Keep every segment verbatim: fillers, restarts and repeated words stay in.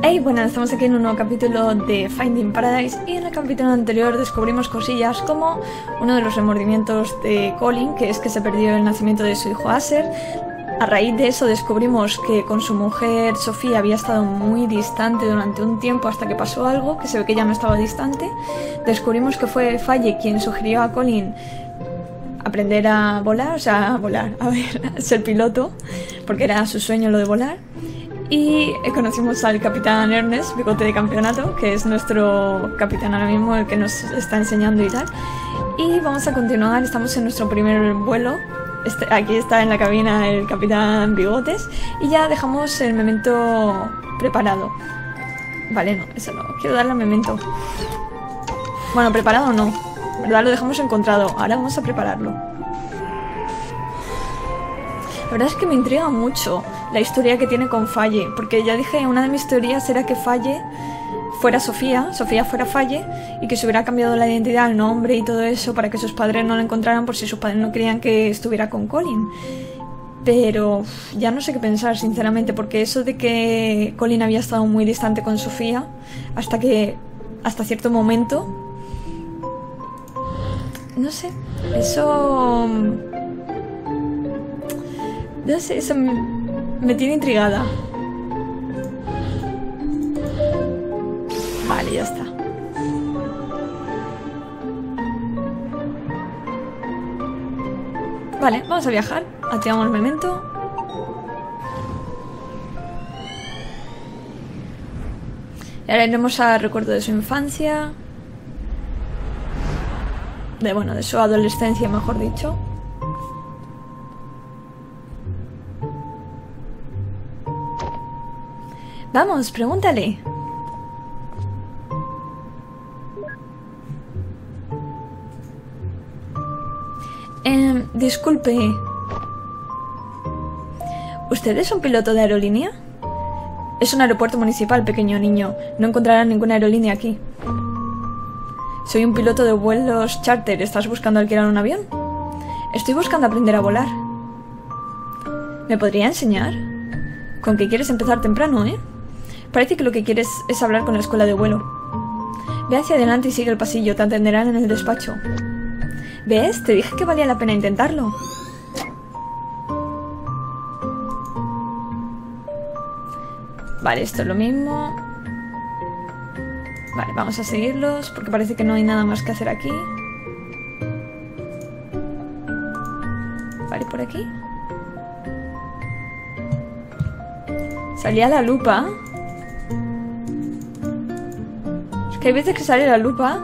Hey, bueno, estamos aquí en un nuevo capítulo de Finding Paradise y en el capítulo anterior descubrimos cosillas como uno de los remordimientos de Colin, que es que se perdió el nacimiento de su hijo Aser. A raíz de eso descubrimos que con su mujer Sofía había estado muy distante durante un tiempo hasta que pasó algo, que se ve que ya no estaba distante. Descubrimos que fue Faye quien sugirió a Colin aprender a volar, o sea, a volar, a ver, a ser piloto, porque era su sueño lo de volar. Y conocimos al capitán Ernest, bigote de campeonato, que es nuestro capitán ahora mismo, el que nos está enseñando y tal. Y vamos a continuar, estamos en nuestro primer vuelo. Este, aquí está en la cabina el capitán Bigotes. Y ya dejamos el memento preparado. Vale, no, eso no, quiero darle al memento. Bueno, preparado no, ¿verdad? Lo dejamos encontrado, ahora vamos a prepararlo. La verdad es que me intriga mucho la historia que tiene con Faye, porque ya dije, una de mis teorías era que Faye fuera Sofía, Sofía fuera Faye, y que se hubiera cambiado la identidad, el nombre y todo eso para que sus padres no la encontraran por si sus padres no querían que estuviera con Colin. Pero ya no sé qué pensar, sinceramente, porque eso de que Colin había estado muy distante con Sofía hasta que, hasta cierto momento, no sé, eso... No sé, eso me, me tiene intrigada. Vale, ya está. Vale, vamos a viajar. Activamos el memento. Y ahora iremos al recuerdo de su infancia. De, bueno, de su adolescencia, mejor dicho. Vamos, pregúntale. Eh, disculpe. ¿Usted es un piloto de aerolínea? Es un aeropuerto municipal, pequeño niño. No encontrarán ninguna aerolínea aquí. Soy un piloto de vuelos charter. ¿Estás buscando alquilar un avión? Estoy buscando aprender a volar. ¿Me podría enseñar? Con que quieres empezar temprano, ¿eh? Parece que lo que quieres es hablar con la escuela de vuelo. Ve hacia adelante y sigue el pasillo, te atenderán en el despacho. ¿Ves? Te dije que valía la pena intentarlo. Vale, esto es lo mismo. Vale, vamos a seguirlos porque parece que no hay nada más que hacer aquí. Vale, por aquí. Salía la lupa. Es que hay veces que sale la lupa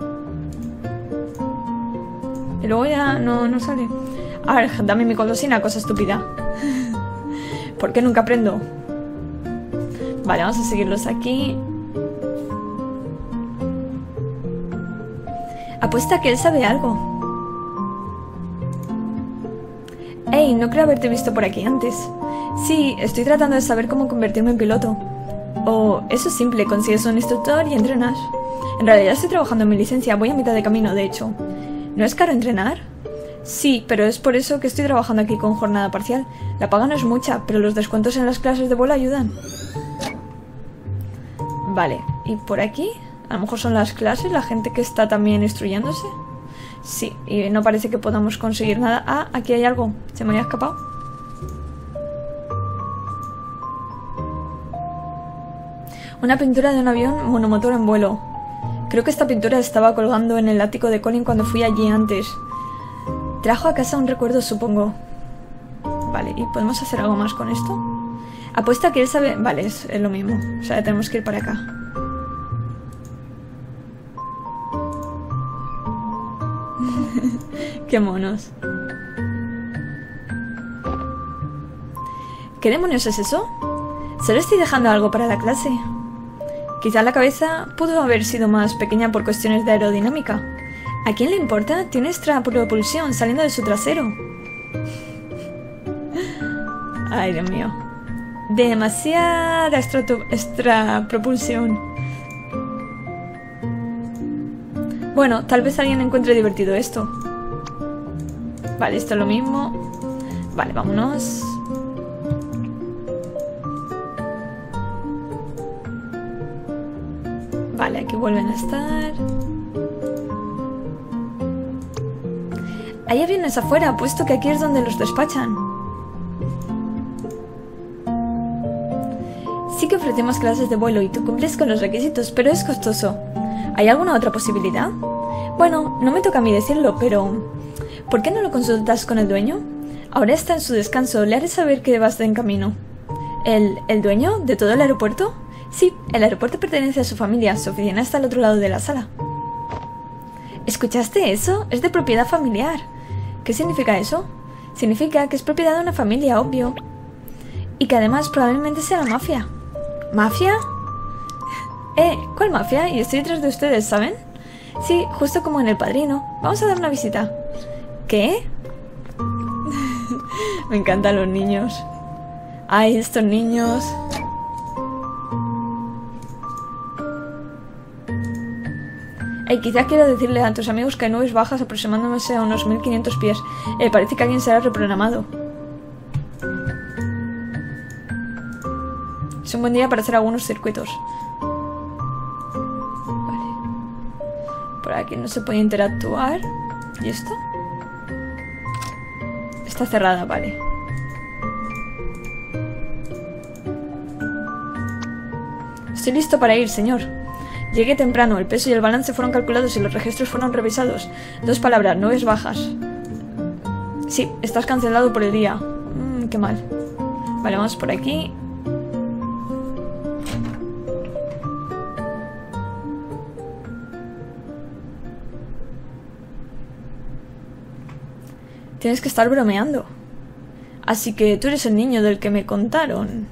y luego ya no, no sale. A ver, dame mi golosina, cosa estúpida. ¿Por qué nunca aprendo? Vale, vamos a seguirlos aquí. Apuesta que él sabe algo. Hey, no creo haberte visto por aquí antes. Sí, estoy tratando de saber cómo convertirme en piloto. Oh, eso es simple, consigues un instructor y entrenas. En realidad estoy trabajando en mi licencia, voy a mitad de camino, de hecho. ¿No es caro entrenar? Sí, pero es por eso que estoy trabajando aquí con jornada parcial. La paga no es mucha, pero los descuentos en las clases de vuelo ayudan. Vale, ¿y por aquí? A lo mejor son las clases, la gente que está también instruyéndose. Sí, y no parece que podamos conseguir nada. Ah, aquí hay algo, se me había escapado. Una pintura de un avión monomotor en vuelo. Creo que esta pintura estaba colgando en el ático de Colin cuando fui allí antes. Trajo a casa un recuerdo, supongo. Vale, ¿y podemos hacer algo más con esto? Apuesta que él sabe... Vale, es, es lo mismo. O sea, tenemos que ir para acá. Qué monos. ¿Qué demonios es eso? Solo estoy dejando algo para la clase. Quizá la cabeza pudo haber sido más pequeña por cuestiones de aerodinámica. ¿A quién le importa? Tiene extra propulsión saliendo de su trasero. Ay, Dios mío. Demasiada extra, extra propulsión. Bueno, tal vez alguien encuentre divertido esto. Vale, esto es lo mismo. Vale, vámonos. Vale, aquí vuelven a estar. Hay aviones afuera, puesto que aquí es donde los despachan. Sí que ofrecemos clases de vuelo y tú cumples con los requisitos, pero es costoso. ¿Hay alguna otra posibilidad? Bueno, no me toca a mí decirlo, pero... ¿por qué no lo consultas con el dueño? Ahora está en su descanso, le haré saber que vas de en camino. ¿El, el dueño de todo el aeropuerto? Sí, el aeropuerto pertenece a su familia, su oficina está al otro lado de la sala. ¿Escuchaste eso? Es de propiedad familiar. ¿Qué significa eso? Significa que es propiedad de una familia, obvio. Y que además probablemente sea la mafia. ¿Mafia? Eh, ¿cuál mafia? Y estoy detrás de ustedes, ¿saben? Sí, justo como en El Padrino. Vamos a dar una visita. ¿Qué? Me encantan los niños. Ay, estos niños. Ay, quizás quiero decirle a tus amigos que hay nubes bajas aproximándose a unos mil quinientos pies. Eh, parece que alguien será reprogramado. Es un buen día para hacer algunos circuitos. Vale. Por aquí no se puede interactuar. ¿Y esto? Está cerrada, vale. Estoy listo para ir, señor. Llegué temprano, el peso y el balance fueron calculados y los registros fueron revisados. Dos palabras, nubes bajas. Sí, estás cancelado por el día. Mmm, qué mal. Vale, vamos por aquí. Tienes que estar bromeando. Así que tú eres el niño del que me contaron.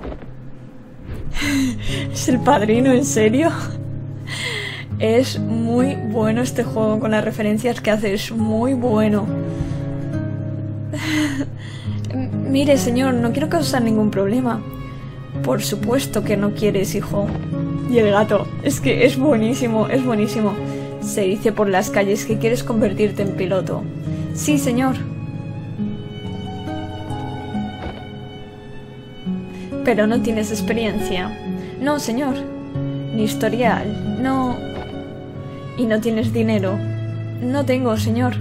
¿Es El Padrino, en serio? Es muy bueno este juego con las referencias que hace, es muy bueno. Mire, señor, no quiero causar ningún problema. Por supuesto que no quieres, hijo. Y el gato, es que es buenísimo, es buenísimo. Se dice por las calles que quieres convertirte en piloto. Sí, señor. Pero no tienes experiencia. No, señor. Ni historial. No. ¿Y no tienes dinero? No tengo, señor.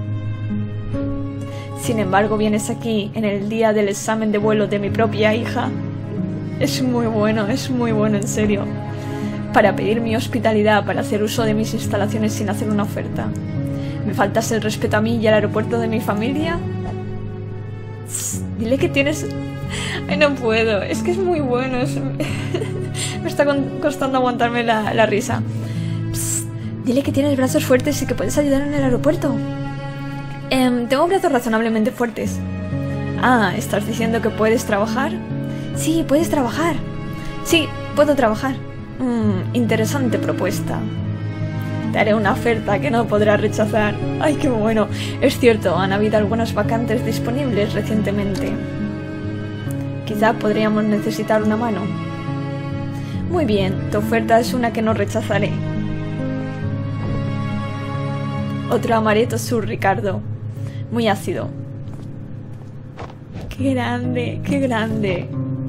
Sin embargo, vienes aquí en el día del examen de vuelo de mi propia hija. Es muy bueno, es muy bueno, en serio. Para pedir mi hospitalidad, para hacer uso de mis instalaciones sin hacer una oferta. ¿Me faltas el respeto a mí y al aeropuerto de mi familia? Tss, dile que tienes... Ay, no puedo, es que es muy bueno, es... me está costando aguantarme la, la risa. Psst, dile que tienes brazos fuertes y que puedes ayudar en el aeropuerto. Eh, tengo brazos razonablemente fuertes. Ah, ¿estás diciendo que puedes trabajar? Sí, puedes trabajar. Sí, puedo trabajar. Mm, interesante propuesta. Te haré una oferta que no podrás rechazar. Ay, qué bueno. Es cierto, han habido algunas vacantes disponibles recientemente. Quizá podríamos necesitar una mano. Muy bien, tu oferta es una que no rechazaré. Otro amaretto sur, Ricardo. Muy ácido. ¡Qué grande! ¡Qué grande!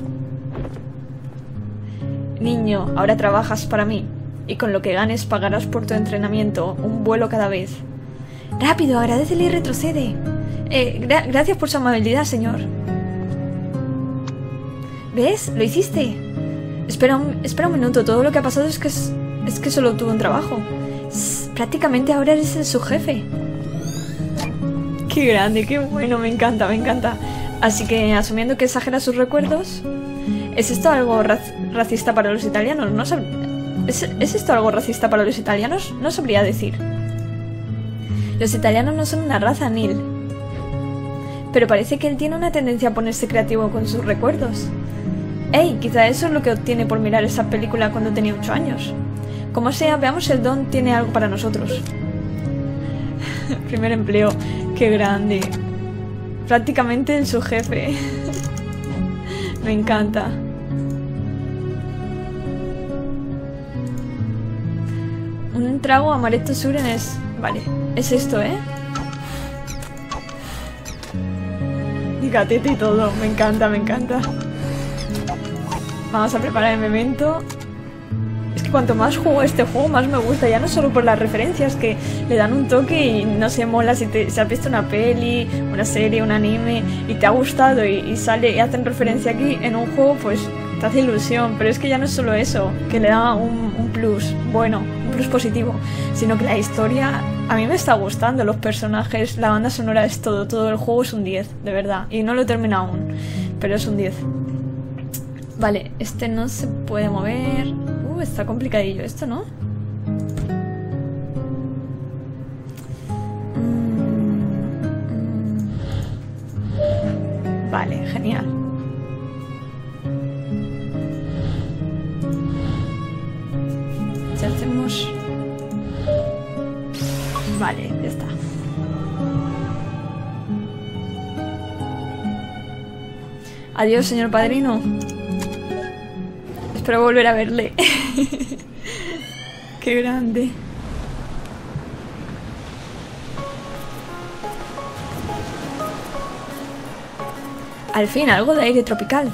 Niño, ahora trabajas para mí. Y con lo que ganes pagarás por tu entrenamiento un vuelo cada vez. ¡Rápido! Agradécele y retrocede. Eh, gra gracias por su amabilidad, señor. ¿Ves? Lo hiciste. Espera un, espera un minuto. Todo lo que ha pasado es que, es, es que solo tuvo un trabajo. S prácticamente ahora eres el subjefe. ¡Qué grande! ¡Qué bueno! Me encanta, me encanta. Así que, asumiendo que exagera sus recuerdos... ¿Es esto algo ra racista para los italianos? No sab ¿Es, ¿Es esto algo racista para los italianos? No sabría decir. Los italianos no son una raza, Neil. Pero parece que él tiene una tendencia a ponerse creativo con sus recuerdos. ¡Ey! Quizá eso es lo que obtiene por mirar esa película cuando tenía ocho años. Como sea, veamos si el don tiene algo para nosotros. Primer empleo. ¡Qué grande! Prácticamente el subjefe. Me encanta. Un trago amaretto sur en es... Vale, es esto, ¿eh? Y gatete y todo. Me encanta, me encanta. Vamos a preparar el memento. Es que cuanto más juego este juego, más me gusta. Ya no solo por las referencias que le dan un toque y no se mola si, te, si has visto una peli, una serie, un anime y te ha gustado y, y sale y hacen referencia aquí en un juego, pues te hace ilusión. Pero es que ya no es solo eso, que le da un, un plus bueno, un plus positivo, sino que la historia a mí me está gustando, los personajes, la banda sonora es todo, todo el juego es un diez, de verdad. Y no lo he terminado aún, pero es un diez. Vale, este no se puede mover. Uh, está complicadillo esto, ¿no? Mm, mm. Vale, genial. Si hacemos... Vale, ya está. Adiós, señor padrino. Espero volver a verle. Qué grande. Al fin, algo de aire tropical.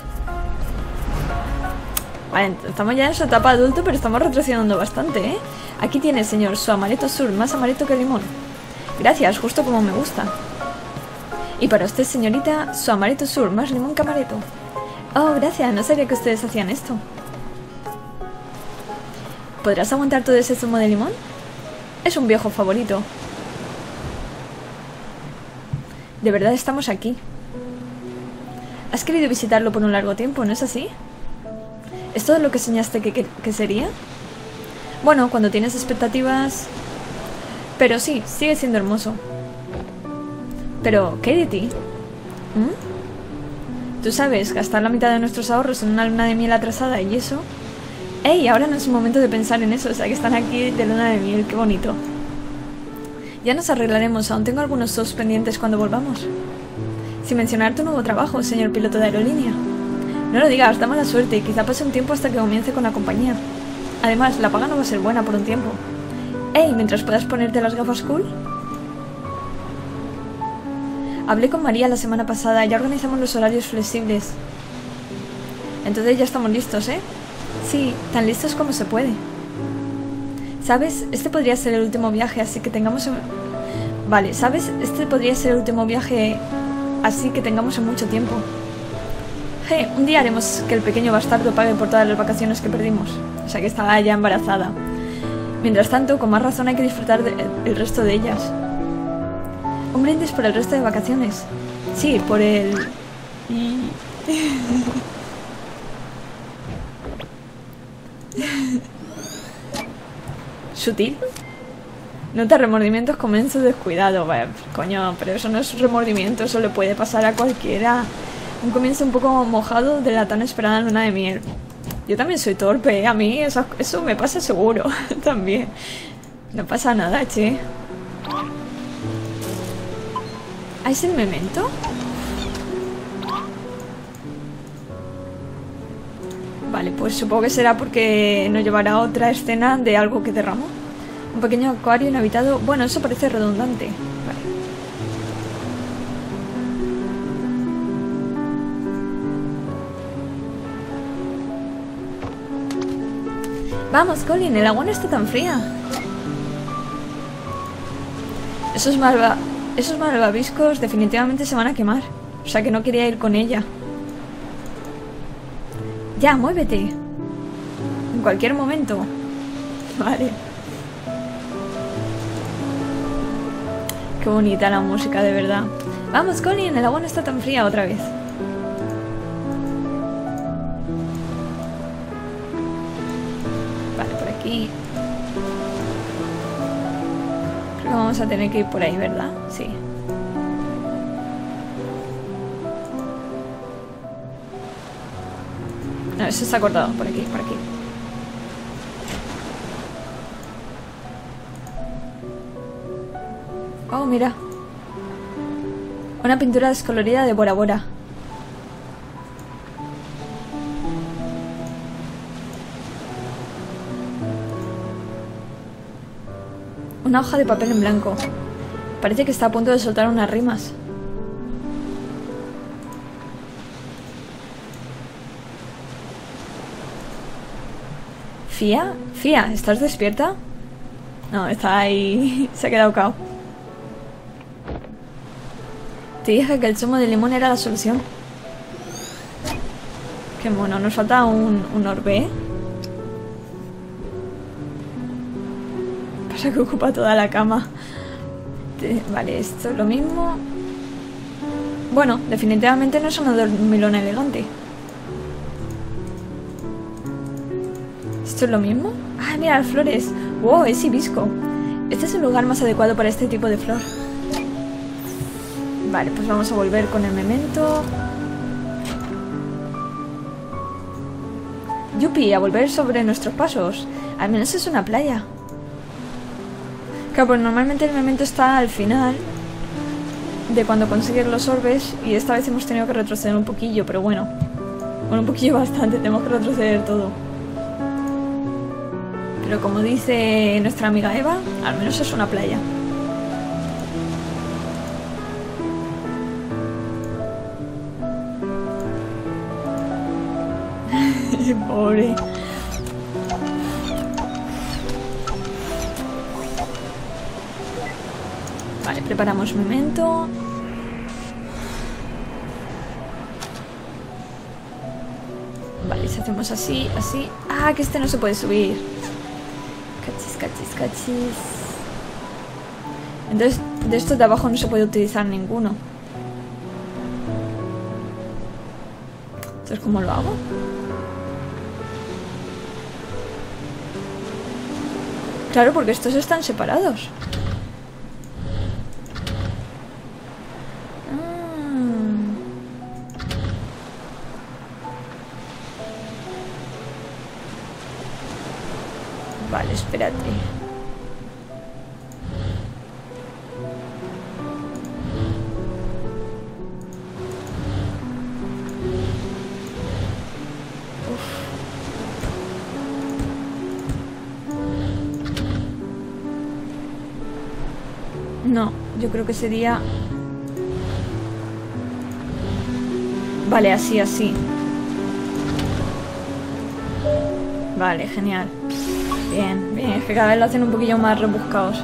Vale, estamos ya en su etapa adulto, pero estamos retrocediendo bastante, ¿eh? Aquí tiene, señor, su amaretto sur, más amaretto que limón. Gracias, justo como me gusta. Y para usted, señorita, su amaretto sur, más limón que amaretto. Oh, gracias, no sabía que ustedes hacían esto. ¿Podrás aguantar todo ese zumo de limón? Es un viejo favorito. De verdad estamos aquí. Has querido visitarlo por un largo tiempo, ¿no es así? ¿Es todo lo que soñaste que, que, que sería? Bueno, cuando tienes expectativas... Pero sí, sigue siendo hermoso. Pero, ¿qué hay de ti? ¿Mm? Tú sabes, gastar la mitad de nuestros ahorros en una luna de miel atrasada y eso... ¡Ey! Ahora no es el momento de pensar en eso, o sea que están aquí de luna de miel, qué bonito. Ya nos arreglaremos, aún tengo algunos shows pendientes cuando volvamos. Sin mencionar tu nuevo trabajo, señor piloto de aerolínea. No lo digas, da mala suerte y quizá pase un tiempo hasta que comience con la compañía. Además, la paga no va a ser buena por un tiempo. ¡Ey! Mientras puedas ponerte las gafas cool. Hablé con María la semana pasada, ya organizamos los horarios flexibles. Entonces ya estamos listos, ¿eh? Sí, tan listos como se puede. ¿Sabes? Este podría ser el último viaje, así que tengamos... En... Vale, ¿sabes? Este podría ser el último viaje, así que tengamos en mucho tiempo. Hey, un día haremos que el pequeño bastardo pague por todas las vacaciones que perdimos. O sea que estaba ya embarazada. Mientras tanto, con más razón hay que disfrutar del resto de ellas. Un brindis por el resto de vacaciones. Sí, por el... ¿Sutil? Nota remordimientos con su descuidado. Vaya, coño, pero eso no es remordimiento, eso le puede pasar a cualquiera. Un comienzo un poco mojado de la tan esperada luna de miel. Yo también soy torpe, ¿eh? A mí eso, eso me pasa seguro. También. No pasa nada, che. ¿Ah, es el memento? Vale, pues supongo que será porque nos llevará a otra escena de algo que derramó. Un pequeño acuario inhabitado. Bueno, eso parece redundante. Vale. Vamos, Colin, el agua no está tan fría. Esos malva... Esos malvaviscos definitivamente se van a quemar. O sea que no quería ir con ella. Ya, muévete. En cualquier momento. Vale. Qué bonita la música, de verdad. Vamos, Colin, el agua no está tan fría otra vez. Vale, por aquí. Creo que vamos a tener que ir por ahí, ¿verdad? Sí. No, eso está cortado. Por aquí, por aquí. Oh, mira. Una pintura descolorida de Bora Bora. Una hoja de papel en blanco. Parece que está a punto de soltar unas rimas. Fía, Fía, ¿estás despierta? No, está ahí. Se ha quedado cao. Te dije que el zumo de limón era la solución. Qué mono, nos falta un, un orbe. Pasa que ocupa toda la cama. Te, vale, esto es lo mismo. Bueno, definitivamente no es una dormilona elegante. ¿Esto es lo mismo? ¡Ah, mira las flores! ¡Wow! Es hibisco. Este es el lugar más adecuado para este tipo de flor. Vale, pues vamos a volver con el memento. Yupi, a volver sobre nuestros pasos. Al menos es una playa. Claro, pues normalmente el memento está al final de cuando consigues los orbes. Y esta vez hemos tenido que retroceder un poquillo, pero bueno. Bueno, un poquillo bastante, tenemos que retroceder todo. Pero como dice nuestra amiga Eva, al menos es una playa. Pobre. Vale, preparamos memento. Vale, si hacemos así, así. Ah, que este no se puede subir. Cachis, cachis, cachis. Entonces, de estos de abajo no se puede utilizar ninguno. Entonces, ¿cómo lo hago? Claro, porque estos están separados. Ah. Vale, espérate. No, yo creo que sería... Vale, así, así. Vale, genial. Bien, bien, es que cada vez lo hacen un poquillo más rebuscados.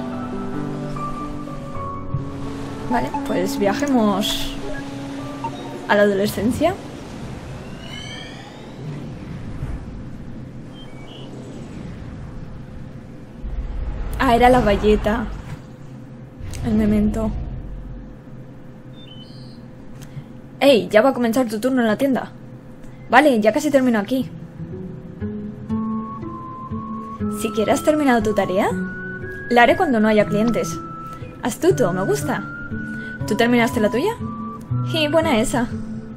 Vale, pues viajemos a la adolescencia. Ah, era la bayeta. El memento. ¡Ey! Ya va a comenzar tu turno en la tienda. Vale, ya casi termino aquí. ¿Siquiera has terminado tu tarea? La haré cuando no haya clientes. Astuto, me gusta. ¿Tú terminaste la tuya? Y buena esa.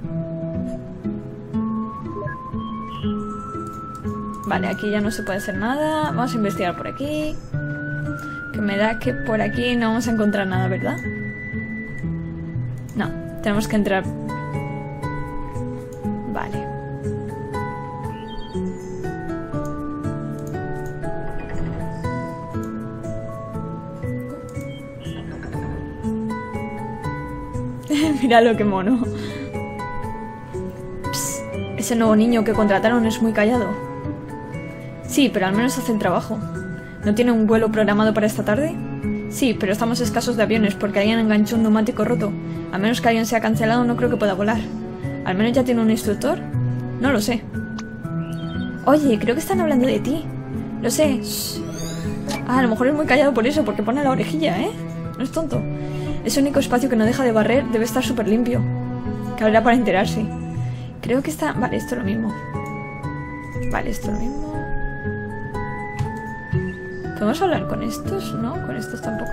Vale, aquí ya no se puede hacer nada. Vamos a investigar por aquí. Que me da que por aquí no vamos a encontrar nada, ¿verdad? No, tenemos que entrar. Vale. Míralo, qué mono. Psst, ese nuevo niño que contrataron es muy callado. Sí, pero al menos hace el trabajo. ¿No tiene un vuelo programado para esta tarde? Sí, pero estamos escasos de aviones porque alguien enganchó un neumático roto. A menos que alguien sea cancelado, no creo que pueda volar. ¿Al menos ya tiene un instructor? No lo sé. Oye, creo que están hablando de ti. Lo sé. Shh. Ah, a lo mejor es muy callado por eso, porque pone la orejilla, ¿eh? No es tonto. Ese único espacio que no deja de barrer debe estar súper limpio. Cabría para enterarse. Creo que está... Vale, esto es lo mismo. Vale, esto es lo mismo. ¿Podemos hablar con estos? ¿No? ¿Con estos tampoco?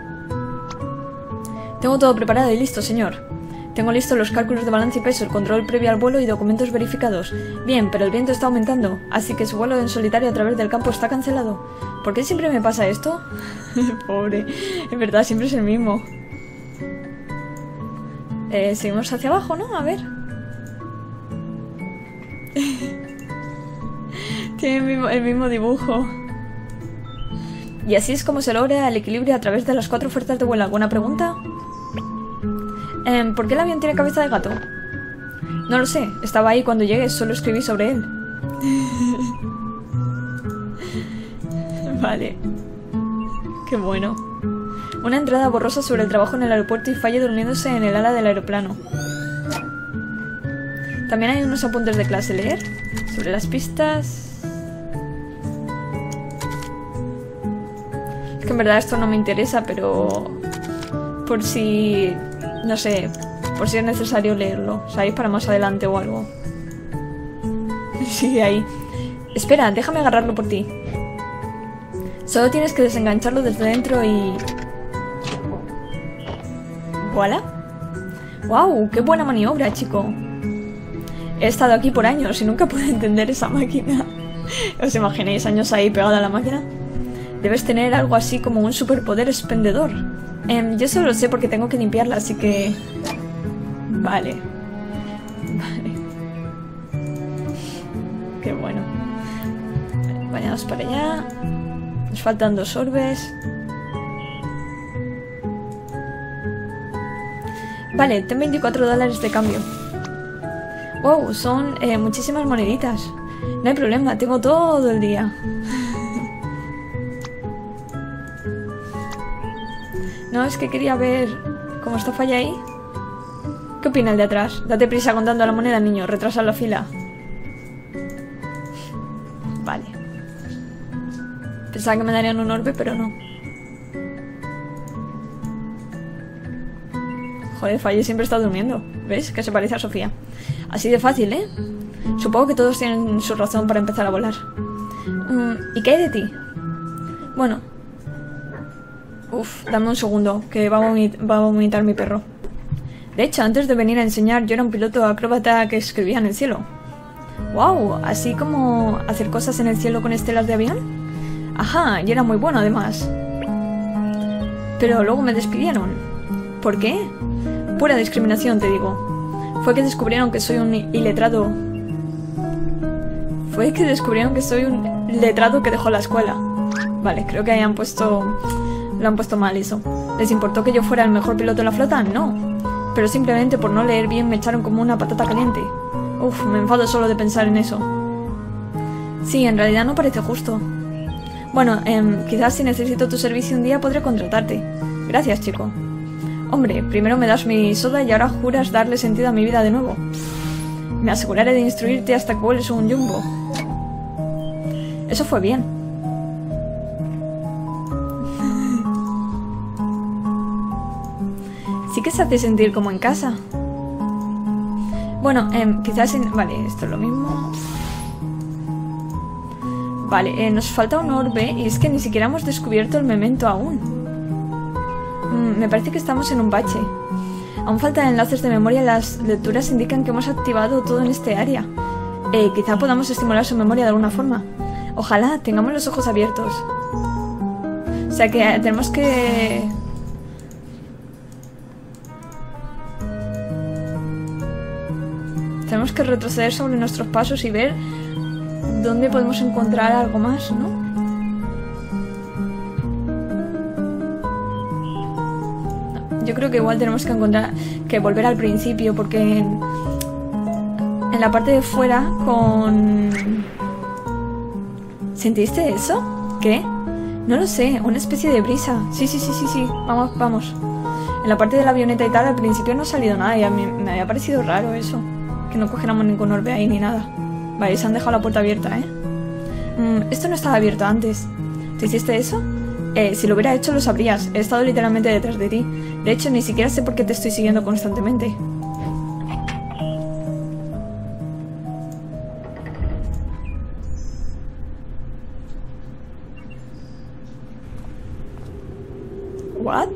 Tengo todo preparado y listo, señor. Tengo listos los cálculos de balance y peso, el control previo al vuelo y documentos verificados. Bien, pero el viento está aumentando, así que su vuelo en solitario a través del campo está cancelado. ¿Por qué siempre me pasa esto? Pobre, en verdad siempre es el mismo. Eh, seguimos hacia abajo, ¿no? A ver. Tiene el mismo, el mismo dibujo. Y así es como se logra el equilibrio a través de las cuatro fuerzas de vuelo. ¿Alguna pregunta? Eh, ¿Por qué el avión tiene cabeza de gato? No lo sé, estaba ahí cuando llegué, solo escribí sobre él. Vale. Qué bueno. Una entrada borrosa sobre el trabajo en el aeropuerto y Faye durmiéndose en el ala del aeroplano. También hay unos apuntes de clase. Leer. Sobre las pistas. Es que en verdad esto no me interesa, pero... Por si... No sé... Por si es necesario leerlo. ¿Sabéis? Para más adelante o algo. Sigue ahí. Espera, déjame agarrarlo por ti. Solo tienes que desengancharlo desde dentro y... ¿Voilà? ¡Wow! ¡Qué buena maniobra, chico! He estado aquí por años y nunca pude entender esa máquina. ¿Os imagináis años ahí pegada a la máquina? Debes tener algo así como un superpoder expendedor. Eh, yo solo lo sé porque tengo que limpiarla, así que... Vale. Vale. Qué bueno. Vale, vayamos para allá. Nos faltan dos orbes. Vale, ten veinticuatro dólares de cambio. Wow, son eh, muchísimas moneditas. No hay problema, tengo todo el día. No, es que quería ver cómo está Faye ahí. ¿Qué opina el de atrás? Date prisa contando la moneda, niño. Retrasa la fila. Vale. Pensaba que me darían un orbe, pero no. Joder, Faye siempre está durmiendo. ¿Ves? Que se parece a Sofía. Así de fácil, ¿eh? Supongo que todos tienen su razón para empezar a volar. Mm, ¿Y qué hay de ti? Bueno. Uf, dame un segundo, que va a, vomit va a vomitar mi perro. De hecho, antes de venir a enseñar, yo era un piloto acróbata que escribía en el cielo. ¡Wow! ¿Así como hacer cosas en el cielo con estelas de avión? Ajá, y era muy bueno además. Pero luego me despidieron. ¿Por qué? Pura discriminación, te digo. Fue que descubrieron que soy un iletrado. Fue que descubrieron que soy un letrado que dejó la escuela. Vale, creo que hayan puesto... Lo han puesto mal eso. ¿Les importó que yo fuera el mejor piloto de la flota? No. Pero simplemente por no leer bien me echaron como una patata caliente. Uf, me enfado solo de pensar en eso. Sí, en realidad no parece justo. Bueno, eh, quizás si necesito tu servicio un día podré contratarte. Gracias, chico. Hombre, primero me das mi soda y ahora juras darle sentido a mi vida de nuevo. Me aseguraré de instruirte hasta que vueles un jumbo. Eso fue bien. Sí que se hace sentir como en casa. Bueno, eh, quizás... En... Vale, esto es lo mismo. Vale, eh, nos falta un orbe y es que ni siquiera hemos descubierto el memento aún. Mm, me parece que estamos en un bache. Aún faltan enlaces de memoria y las lecturas indican que hemos activado todo en este área. Eh, quizá podamos estimular su memoria de alguna forma. Ojalá tengamos los ojos abiertos. O sea que eh, tenemos que... Tenemos que retroceder sobre nuestros pasos y ver dónde podemos encontrar algo más, ¿no? No, yo creo que igual tenemos que encontrar que volver al principio, porque en, en la parte de fuera con... ¿Sentiste eso? ¿Qué? No lo sé, una especie de brisa. Sí, sí, sí, sí, sí, vamos, vamos. En la parte de la avioneta y tal, al principio no ha salido nada y a mí me había parecido raro eso. Que no cogiéramos ningún orbe ahí ni nada. Vale, se han dejado la puerta abierta, ¿eh? Mm, esto no estaba abierto antes. ¿Te hiciste eso? Eh, si lo hubiera hecho lo sabrías. He estado literalmente detrás de ti. De hecho, ni siquiera sé por qué te estoy siguiendo constantemente. ¿What?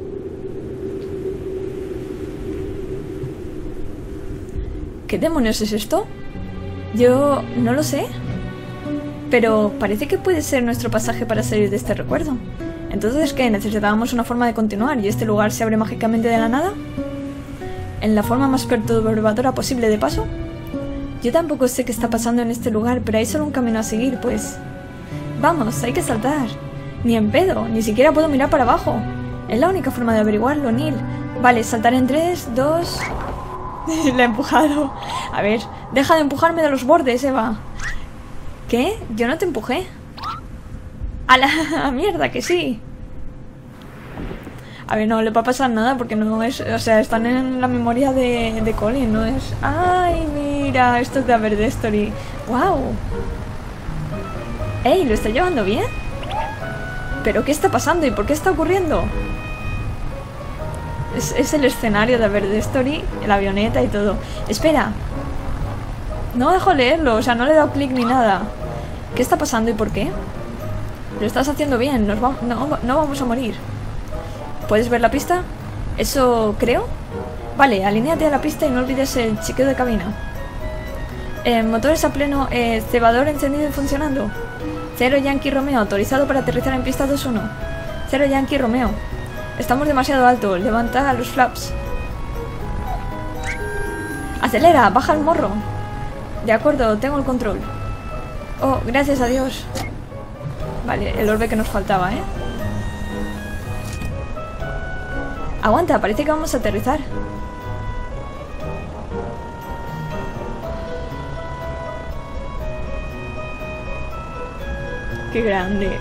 ¿Qué demonios es esto? Yo no lo sé. Pero parece que puede ser nuestro pasaje para salir de este recuerdo. Entonces, ¿qué? ¿Necesitábamos una forma de continuar y este lugar se abre mágicamente de la nada? ¿En la forma más perturbadora posible de paso? Yo tampoco sé qué está pasando en este lugar, pero hay solo un camino a seguir, pues... Vamos, hay que saltar. Ni en pedo, ni siquiera puedo mirar para abajo. Es la única forma de averiguarlo, Neil. Vale, saltar en tres, dos... La he empujado. A ver, deja de empujarme de los bordes, Eva. ¿Qué? Yo no te empujé. ¡A la mierda, que sí! A ver, no le va a pasar nada porque no es... O sea, están en la memoria de, de Colin, no es... ¡Ay, mira! Esto es de Aver Destiny. ¡Wow! ¡Ey! ¿Lo está llevando bien? ¿Pero qué está pasando y por qué está ocurriendo? Es, es el escenario de Aver Destiny, la avioneta y todo. ¡Espera! No dejo leerlo, o sea, no le he dado clic ni nada. ¿Qué está pasando y por qué? Lo estás haciendo bien, nos va, no, no vamos a morir. ¿Puedes ver la pista? Eso creo. Vale, alinéate a la pista y no olvides el chequeo de cabina. Eh, motores a pleno, eh, cebador encendido y funcionando. Cero Yankee Romeo, autorizado para aterrizar en pista dos uno. Cero Yankee Romeo. Estamos demasiado alto, levanta los flaps. Acelera, baja el morro. De acuerdo, tengo el control. Oh, gracias a Dios. Vale, el orbe que nos faltaba, ¿eh? Aguanta, parece que vamos a aterrizar. ¡Qué grande!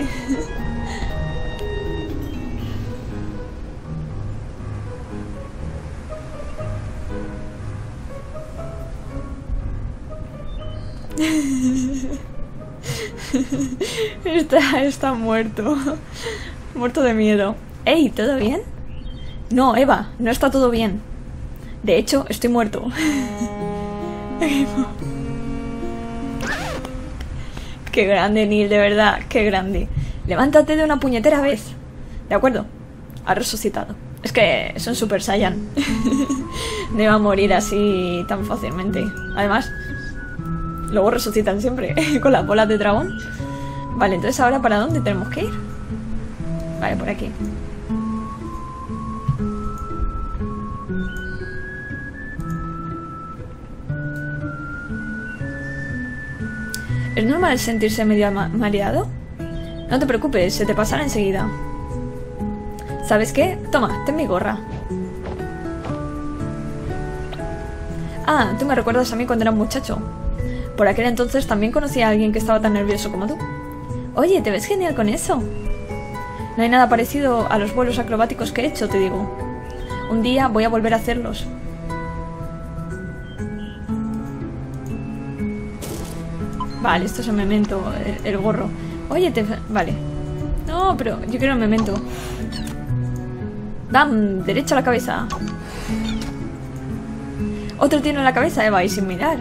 Está, está muerto. Muerto de miedo. ¡Ey! ¿Todo bien? No, Eva, no está todo bien. De hecho, estoy muerto. Qué grande, Neil, de verdad, qué grande. Levántate de una puñetera vez. De acuerdo, ha resucitado. Es que son Super Saiyan. No iba a morir así tan fácilmente. Además, luego resucitan siempre con las bolas de dragón. Vale, entonces ahora ¿para dónde tenemos que ir? Vale, por aquí. ¿Es normal sentirse medio ma mareado? No te preocupes, se te pasará enseguida. ¿Sabes qué? Toma, ten mi gorra. Ah, tú me recuerdas a mí cuando era un muchacho. Por aquel entonces también conocí a alguien que estaba tan nervioso como tú. Oye, te ves genial con eso. No hay nada parecido a los vuelos acrobáticos que he hecho, te digo. Un día voy a volver a hacerlos. Vale, esto es el memento, el, el gorro. Oye, te... Vale. No, pero yo quiero el memento. ¡Bam! Derecho a la cabeza. Otro tiene en la cabeza, Eva, y sin mirar.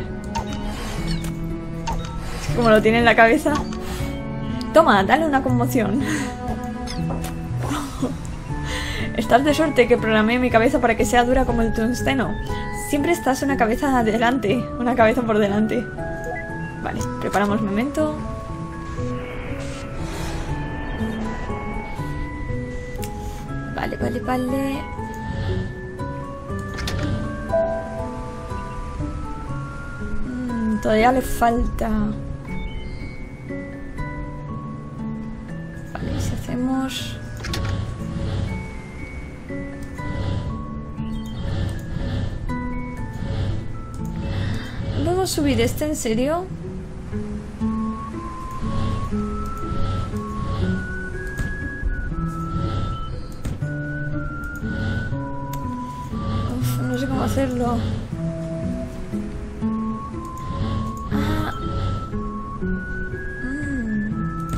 Es que como lo tiene en la cabeza... Toma, dale una conmoción. Estás de suerte que programé mi cabeza para que sea dura como el tungsteno. Siempre estás una cabeza adelante, una cabeza por delante. Vale, preparamos memento. Vale, vale, vale. Mm, todavía le falta. Vale, si hacemos... ¿Podemos subir este en serio? Uf, no sé cómo hacerlo. Ah. Mm.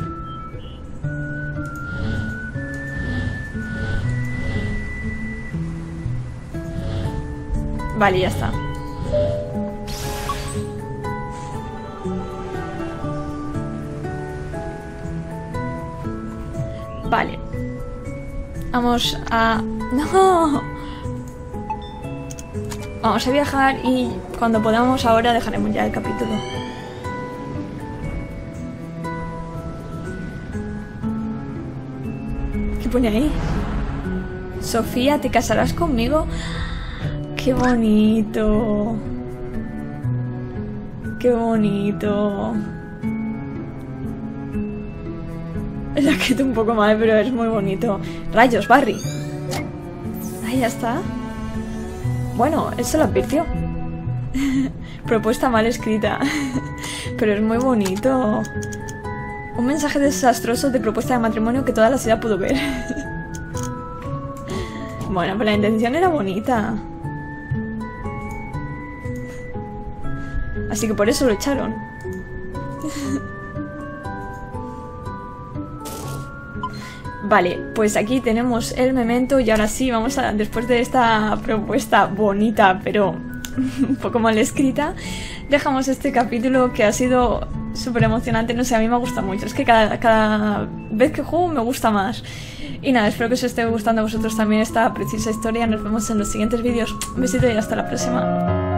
Vale, ya está. Vale. Vamos a... ¡No! Vamos a viajar y cuando podamos ahora dejaremos ya el capítulo. ¿Qué pone ahí? Sofía, ¿te casarás conmigo? ¡Qué bonito! ¡Qué bonito! La quito un poco mal, pero es muy bonito. Rayos, Barry. Ahí ya está. Bueno, él se lo advirtió. Propuesta mal escrita. Pero es muy bonito. Un mensaje desastroso de propuesta de matrimonio que toda la ciudad pudo ver. Bueno, pero la intención era bonita. Así que por eso lo echaron. Vale, pues aquí tenemos el memento y ahora sí, vamos a, después de esta propuesta bonita, pero un poco mal escrita, dejamos este capítulo que ha sido súper emocionante. No sé, a mí me gusta mucho, es que cada, cada vez que juego me gusta más. Y nada, espero que os esté gustando a vosotros también esta preciosa historia. Nos vemos en los siguientes vídeos. Un besito y hasta la próxima.